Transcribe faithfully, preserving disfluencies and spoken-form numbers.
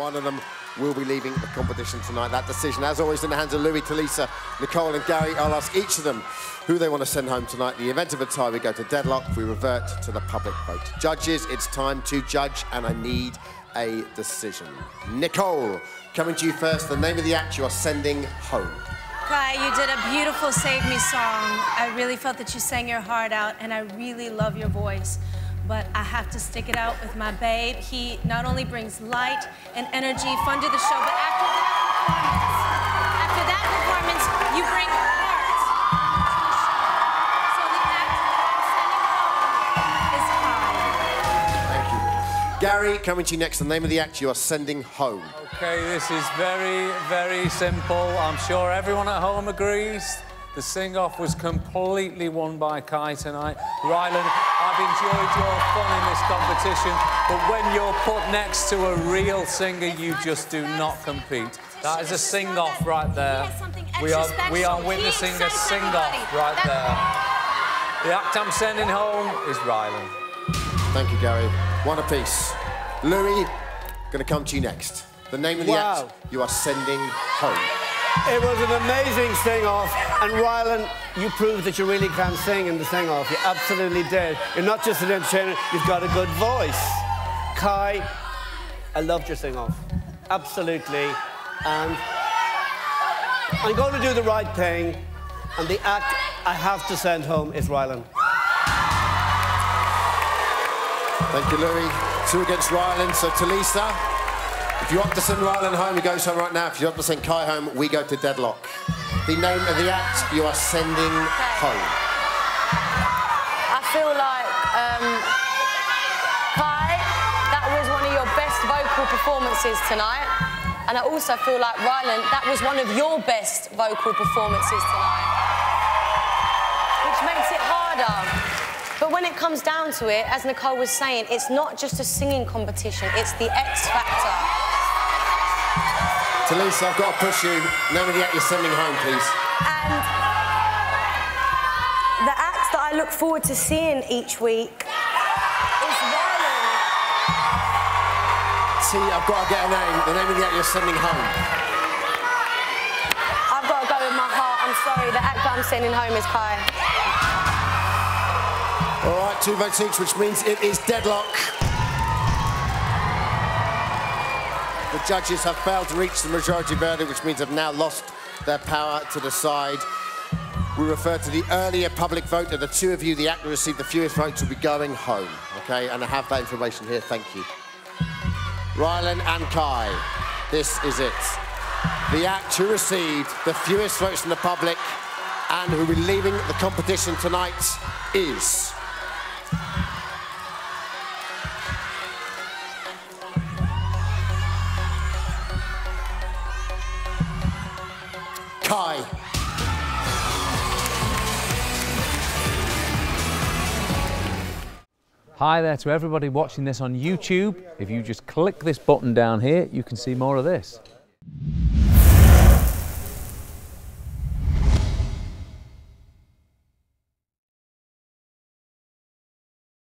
One of them will be leaving the competition tonight. That decision, as always, in the hands of Louis, Talisa, Nicole and Gary. I'll ask each of them who they want to send home tonight. In the event of a tie, we go to deadlock. We revert to the public vote. Judges, it's time to judge, and I need a decision. Nicole, coming to you first. The name of the act you are sending home. Kai, you did a beautiful Save Me song. I really felt that you sang your heart out, and I really love your voice. But I have to stick it out with my babe. He not only brings light and energy, fun to the show, but after that performance, after that performance, you bring heart to the show. So the act I'm sending home is Kai. Thank you. Gary, coming to you next. The name of the act you are sending home. Okay, this is very, very simple. I'm sure everyone at home agrees. The sing-off was completely won by Kai tonight. Rylan, I've enjoyed your fun in this competition, but when you're put next to a real singer, you just do not compete. That is a sing-off right there. We are, we are witnessing a sing-off right there. The act I'm sending home is Rylan. Thank you, Gary. One apiece. Louis, going to come to you next. The name of the Wow. act you are sending home. It was an amazing sing-off, and Rylan, you proved that you really can sing in the sing-off. You absolutely did. You're not just an entertainer, you've got a good voice. Kai, I loved your sing-off. Absolutely. And I'm going to do the right thing, and the act I have to send home is Rylan. Thank you, Louis. Two against Rylan, so Talisa. If you want to send Rylan home, he goes home right now. If you want to send Kai home, we go to deadlock. The name of the act you are sending home. I feel like, um, Kai, that was one of your best vocal performances tonight. And I also feel like, Rylan, that was one of your best vocal performances tonight. Which makes it harder. But when it comes down to it, as Nicole was saying, it's not just a singing competition, it's the X factor. Talisa, I've got to push you. Name of the act you're sending home, please. And the acts that I look forward to seeing each week is Rylan. T, I've got to get a name. The name of the act you're sending home. I've got to go with my heart. I'm sorry, the act that I'm sending home is Kai. All right, two votes each, which means it is deadlock. The judges have failed to reach the majority verdict, which means they've now lost their power to decide. We refer to the earlier public vote, and the two of you, the act who received the fewest votes, will be going home, okay? And I have that information here, thank you. Rylan and Kai, this is it. The act who received the fewest votes from the public and who will be leaving the competition tonight is... Kai. Hi there to everybody watching this on YouTube. If you just click this button down here, you can see more of this.